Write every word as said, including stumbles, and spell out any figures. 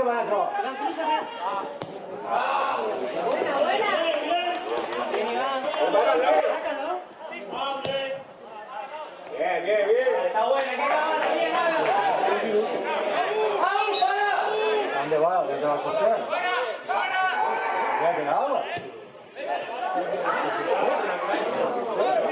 Marco. Buena, buena. Sácalo. Bien, bien, bien. Está buena, que acaba bien, ¡vamos, para! ¿Dónde va? ¿Dónde va a coger? Ya ha quedado.